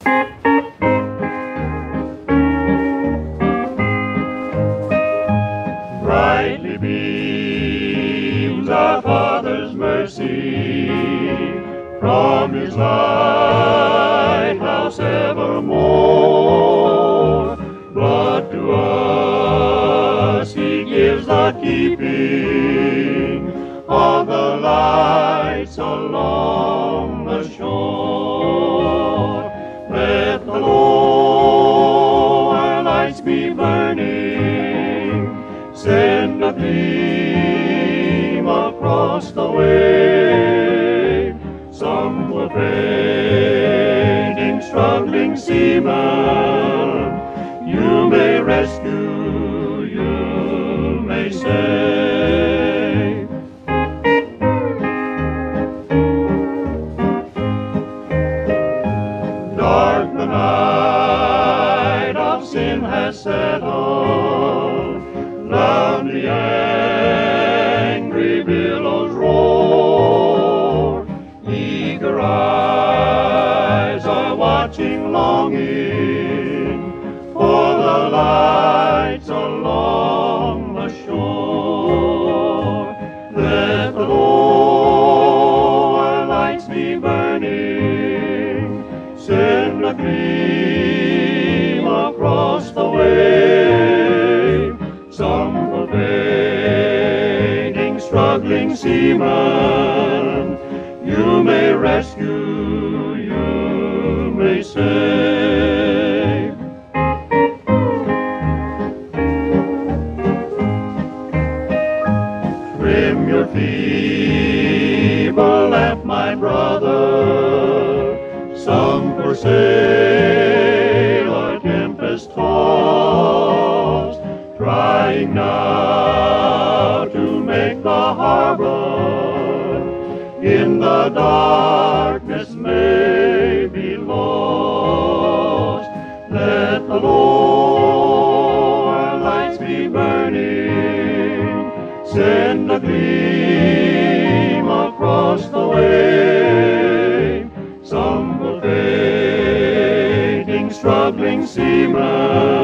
Brightly beams our Father's mercy from His lighthouse evermore. But to us He gives the keeping of the lights along the shore. Let the lower lights be burning, send a gleam across the wave. Some poor fading, struggling seaman you may rescue, you may save. Dark the night of sin has settled, loud the angry billows roar. Eager eyes are watching, longing for the lights along the shore. Let the lower lights be burning, send a gleam across the wave. Some fading, struggling seaman you may rescue, you may save. Trim your feeble lamp, my brother. Some poor sailor tempest tossed, trying now to make the harbor in the darkness may be lost. Let the lower lights be burning, send a gleam across the wave. Some fading, struggling seaman